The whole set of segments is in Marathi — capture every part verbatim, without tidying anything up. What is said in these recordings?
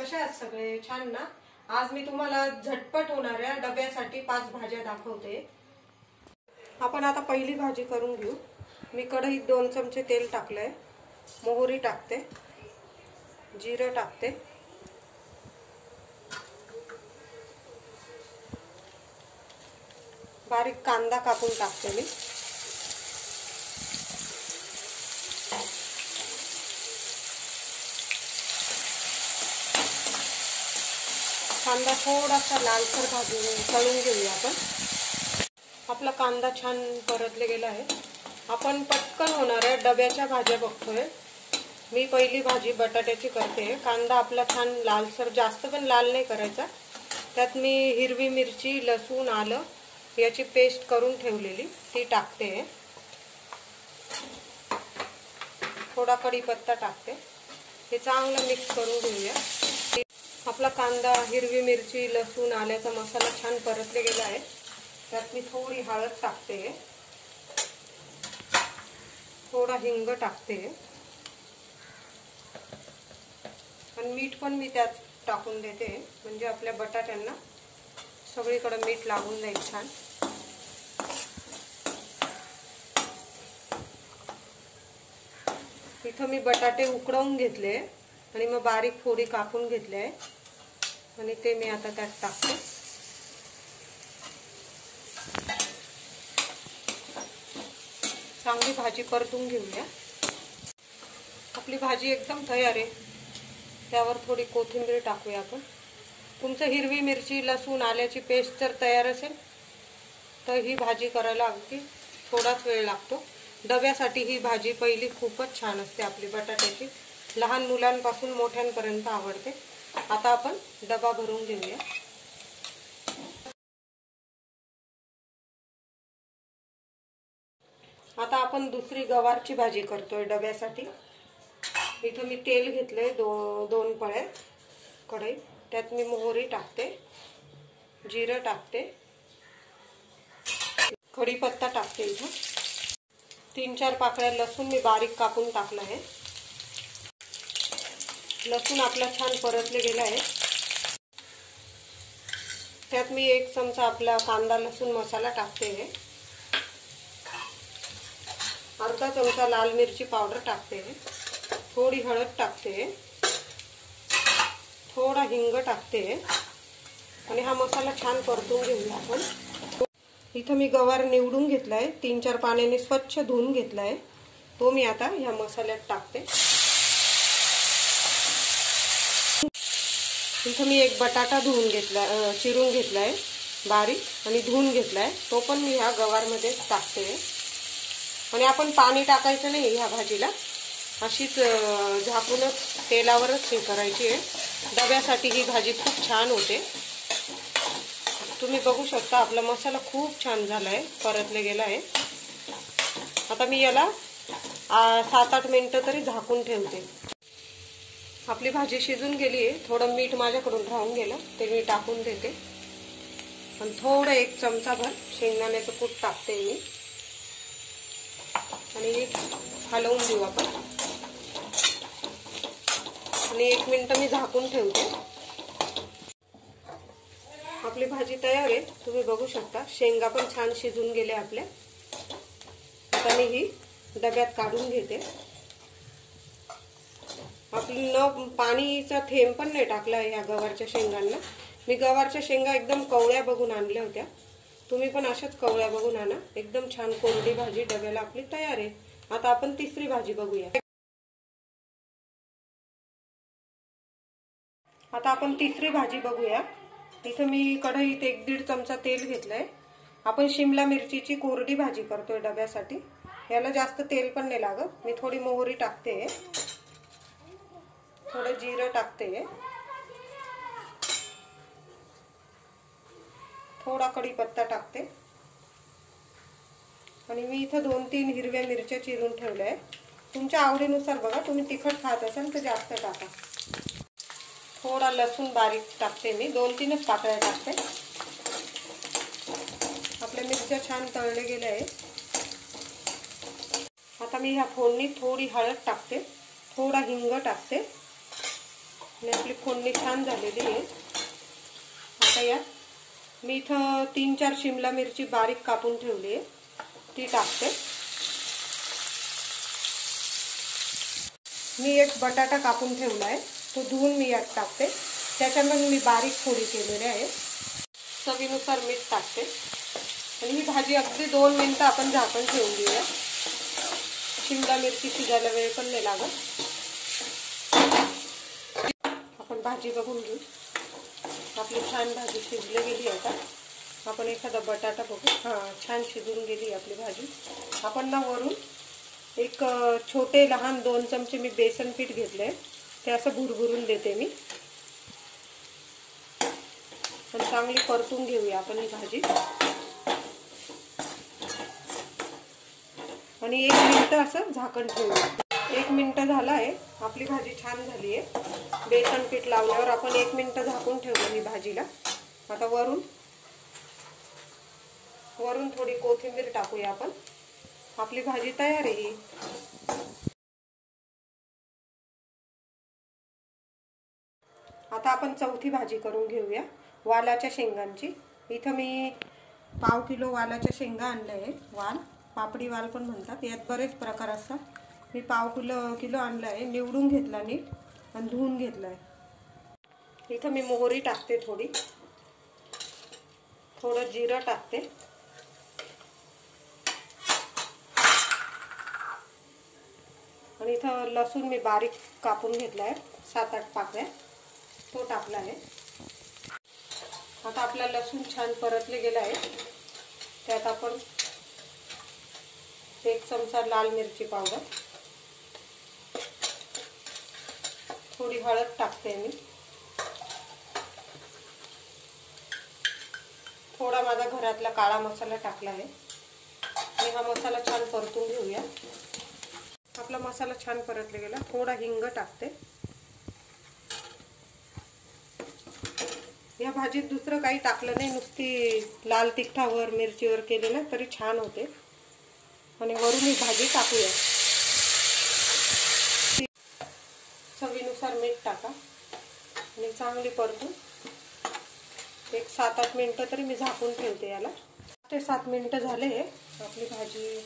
कशा आहात सगळे? छान ना? आज मी तुम्हाला झटपट होणाऱ्या डब्यासाठी पाच भाज्या दाखवते। आपण आता पहिली भाजी करून घेऊ। मी कढईत दोन चमचे तेल टाकले, मोहरी टाकते, जिरे टाकते, बारीक कांदा कापून टाकते मी, कांदा थोडासा लालसर भाजून तळून घेऊया आपण। आपला कांदा छान परतले गेला आहे। आपण पटकन होणाऱ्या डब्याच्या भाज्या बघतोय। मी पहिली भाजी बटाट्याची करते। कांदा आपला छान लालसर, जास्त पण लाल नाही करायचा। त्यात मी हिरवी मिरची, लसूण, आलं याची पेस्ट करून ठेवलेली ती टाकते। थोडा कढीपत्ता टाकते। हे चांगलं मिक्स करून घेऊया। आपला कांदा, हिरवी मिरची, लसूण, आल्याचा मसाला छान परतले गेला आहे। त्यात मी थोडी हळद टाकते, थोडा हिंग टाकते आणि मीठ पण मी त्यात टाकून देते, म्हणजे आपल्या बटाट्यांना सगळीकडे मीठ लागून जाईल छान। इथं मी बटाटे उकडवून घेतले आणि मग बारीक फोडी कापून घेतले आणि ते मी आता त्यात टाकते। चांगली भाजी परतून घेऊया। आपली भाजी एकदम तयार आहे। त्यावर थोडी कोथिंबीर टाकूया आपण। तुमचं हिरवी मिरची, लसूण, आल्याची पेस्ट जर तयार असेल तर ही भाजी करायला अगदी थोडाच वेळ लागतो। डब्यासाठी ही भाजी पहिली खूपच छान असते आपली बटाट्याची। लहान मुलांपासून मोठ्यांपर्यंत आवडते। आता आपण डबा भरून घेऊया। आता आपण दुसरी गवारची भाजी करतोय डब्यासाठी। इथं मी तेल घेतलंय दो दोन पळे कढईत। त्यात मी मोहरी टाकते, जिरं टाकते, कढीपत्ता टाकते। इथं तीन चार पाकळ्या लसूण मी बारीक कापून टाकला आहे। लसूण आपला छान परतले गेला आहे। त्यात मी एक चमचा आपला कांदा लसूण मसाला टाकते, अर्धा चमचा लाल मिरची पावडर टाकते, थोडी हळद टाकते, थोडा हिंग टाकते आणि हा मसाला छान परतून घेऊया आपण। इथं मी गवार निवडून घेतलाय, तीन चार पाण्याने स्वच्छ धुवून घेतलाय, तो मी आता ह्या मसाल्यात टाकते। इथं मी एक बटाटा धुवून घेतला, चिरून घेतलाय बारीक आणि धुवून घेतलाय, तो पण मी ह्या गवारमध्ये टाकते। आणि आपण पाणी टाकायचं नाही ह्या भाजीला, अशीच झाकूनच तेलावरच हे करायची आहे। डब्यासाठी ही भाजी खूप छान होते। तुम्ही बघू शकता आपला मसाला खूप छान झालाय, परतले गेला आहे। आता मी याला सात आठ मिनिटं तरी झाकून ठेवते। आपली भाजी शिजून गेली आहे। थोडं मीठ माझ्याकडून राहून गेलं, ते मी टाकून देते आणि थोडं एक चमचाभर शेंगदाण्याचं कूट टाकते मी आणि हलवून देऊ आपण आणि एक मिनिट मी झाकून ठेवते। आपली भाजी तयार आहे, तुम्ही बघू शकता। शेंगा पण छान शिजून गेले आपल्या। आता मी ही डब्यात काढून घेते। आपली न पाणीचा थेंब पण नाही टाकला या गवारच्या शेंगांना। मी गवारच्या शेंगा एकदम कवळ्या बघून आणल्या होत्या, तुम्ही पण अशाच कवळ्या बघून आणा। एकदम छान कोरडी भाजी डब्याला आपली तयार आहे। आता आपण तिसरी भाजी बघूया। आता आपण तिसरी भाजी बघूया। इथं मी कढईत एक दीड चमचा तेल घेतलंय। आपण शिमला मिरचीची कोरडी भाजी करतोय डब्यासाठी। याला जास्त तेल पण नाही लागत। मी थोडी मोहरी टाकते, थोडं जिरं टाकते, थोडा कढीपत्ता टाकते आणि मी इथं दोन तीन हिरव्या मिरच्या चिरून ठेवल्या आहे। तुमच्या आवडीनुसार बघा, तुम्ही तिखट खात असाल तर जास्त टाका। थोडा लसूण बारीक टाकते, मी दोन तीनच पाकळ्या टाकते। आपल्या मिरच्या छान तळले गेल्या आहे। आता मी ह्या फोडणीत थोडी हळद टाकते, थोडा हिंग टाकते, आपली फोडणी छान झालेली आहे। आता या मी इथं तीन चार शिमला मिरची बारीक कापून ठेवली आहे, ती टाकते। मी एक बटाटा कापून ठेवला आहे, तो धुवून मी यात टाकते। त्याच्यामध्ये मी बारीक फोडी केलेली आहे। चवीनुसार मीठ टाकते आणि ही भाजी अगदी दोन मिनिटं आपण झाकण ठेवून घेऊया। शिमला मिरची शिजायला वेळ पण नाही लागत। आपण भाजी बघून घेऊ, आपली छान भाजी शिजली गेली। आता आपण एखादा बटाटा बघू। हां, छान शिजून गेली आपली भाजी। आपण ना वरून एक छोटे लहान दोन चमचे मी बेसन पीठ घेतले, ते असं भुरभुरून देते मी। पण चांगली परतून घेऊया आपण ही भाजी आणि एक मिनिट असं झाकण ठेवूया। एक मिनिट झाला आहे, आपली भाजी छान झाली आहे। बेसन पीठ लावल्यावर आपण एक मिनिट झाकून ठेवू ही भाजीला। आता वरून वरून थोडी कोथिंबीर टाकूया आपण। आपली भाजी तयार आहे। आता आपण चौथी भाजी करून घेऊया, वालाच्या शेंगांची। इथं मी पाव किलो वालाच्या शेंगा आणल्या आहे। वाल, पापडी वाल पण म्हणतात, यात बरेच प्रकार असतात। मी पाव किलो किलो आणला आहे, निवडून घेतला नीट आणि धुवून घेतला आहे। इथं मी मोहरी टाकते थोडी, थोडं जिरं टाकते आणि इथं लसूण मी बारीक कापून घेतला आहे, सात आठ पाकळ्या, तो टाकला आहे। आता आपला लसूण छान परतले गेला आहे। त्यात आपण एक चमचा लाल मिरची पावडर, थोडी हळद टाकते मी, थोडा माझा घरातला काळा मसाला टाकला आहे आणि हा मसाला छान परतून घेऊया। आपला मसाला छान परतला गेला, थोडा हिंग टाकते। या भाजीत दुसरं काही टाकलं नाही, नुसती लाल तिखटावर मिरचीवर केली ना तरी छान होते। आणि वरून ही भाजी टाकूया। चवीनुसार मीठ टाका आणि चांगली परतून एक सात आठ मिनिटं तरी मी झाकून ठेवते याला। ते सात मिनिटं झाले, आपली भाजी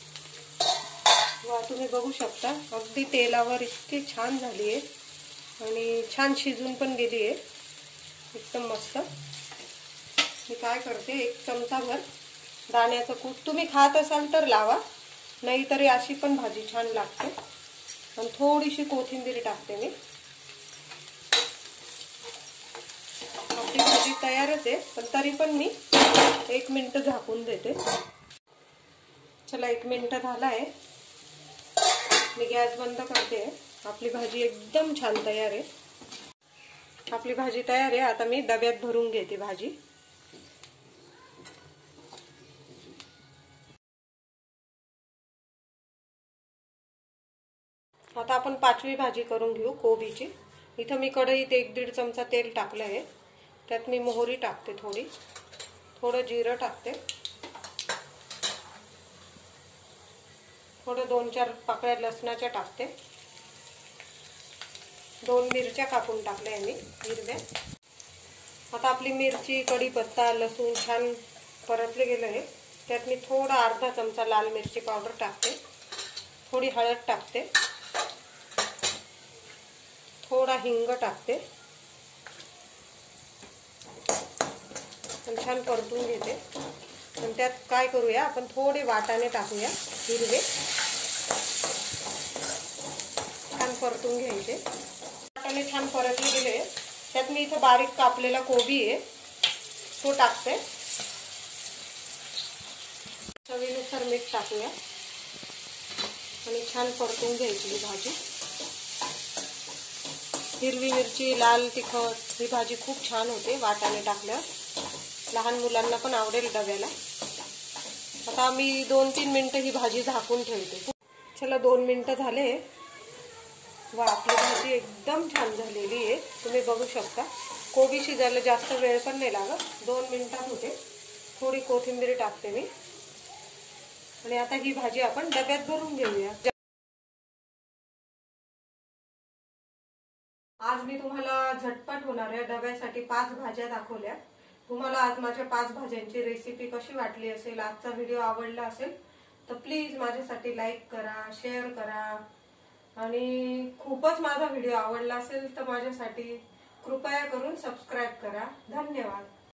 वा तुम्ही बघू शकता अगदी तेलावर इतकी छान झाली आहे आणि छान शिजून पण गेली आहे, एकदम मस्त। मी काय करते, एक चमचाभर दाण्याचं कूट, तुम्ही खात असाल तर लावा, नाहीतरी अशी पण भाजी छान लागते। आणि थोडीशी कोथिंबीर टाकते मी। आपली भाजी तयारच आहे, पण तरी पण मी एक मिनिट झाकून देते। चला, एक मिनिट झाला आहे, मी गॅस बंद करते। आपली भाजी एकदम छान तयार आहे। आपली भाजी तयार आहे। आता मी डब्यात भरून घेते भाजी। आता आपण पाचवी भाजी करून घेऊ, कोबीची। इथं मी कढईत एक दीड चमचा तेल टाकलं आहे, त्यात मी मोहरी टाकते, थोडी थोडं जिरं टाकते, थोडं दोन चार पाकळ्या लसणाच्या टाकते, दोन मिरच्या कापून टाकल्या मी हिरव्या। आता आपली मिरची, कढीपत्ता, लसूण छान परतले गेलं आहे, त्यात मी थोडा अर्धा चमचा लाल मिरची पावडर टाकते, थोडी हळद टाकते, थोडा हिंग टाकते आणि छान परतून घेते। आणि त्यात काय करूया, आपण थोडे वाटाणे टाकूया हिरवे, छान परतून घ्यायचे। वाटाणे छान परतले गेले, त्यात मी इथं बारीक कापलेला कोबी आहे, तो टाकते। चवीनुसार मीठ टाकूया आणि छान परतून घ्यायची ही भाजी। हिरवी मिरची, लाल तिखट, ही भाजी खूप छान होते वाटाणे टाकल्यावर, लहान मुलांना पण आवडेल डब्याला। आता मी दोन तीन मिनिटं ही भाजी झाकून ठेवते। चला, दोन मिनिटं झाले वा आपली भाजी एकदम छान झालेली आहे, तुम्ही बघू शकता। कोबी शिजायला जास्त वेळ पण नाही लागत, दोन मिनिटात होते। थोडी कोथिंबीर टाकते मी आणि आता ही भाजी आपण डब्यात भरून घेऊया। आज मी तुम्हाला झटपट होणाऱ्या डब्यासाठी पाच भाज्या दाखवल्या। तुम्हाला आज माझ्या पाच भाज्यांची रेसिपी कशी वाटली असेल, आजचा व्हिडिओ आवडला असेल तर प्लीज माझ्यासाठी लाईक करा, शेअर करा आणि खूपच माझा व्हिडिओ आवडला असेल तर माझ्यासाठी कृपया करून सबस्क्राईब करा। धन्यवाद।